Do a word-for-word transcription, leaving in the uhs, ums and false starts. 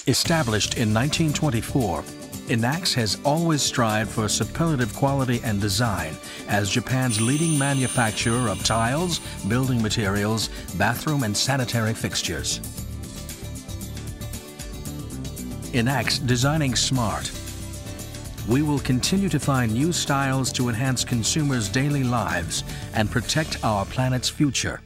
Established in nineteen twenty-four, Inax has always strived for superlative quality and design as Japan's leading manufacturer of tiles, building materials, bathroom and sanitary fixtures. Inax, designing smart. We will continue to find new styles to enhance consumers' daily lives and protect our planet's future.